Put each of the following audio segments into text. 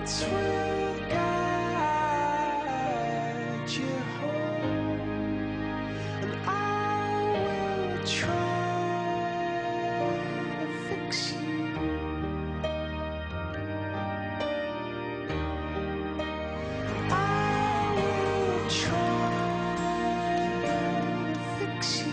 lights will guide you home, and I will try to fix you. I will try to fix you.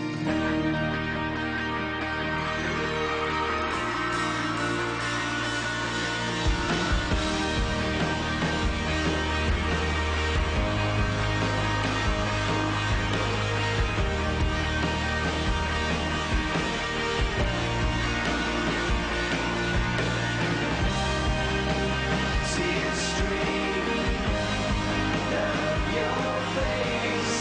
Tears streaming down your face,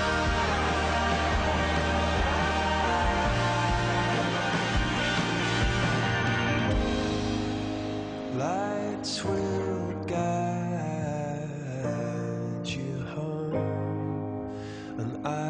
lights will guide you home, and I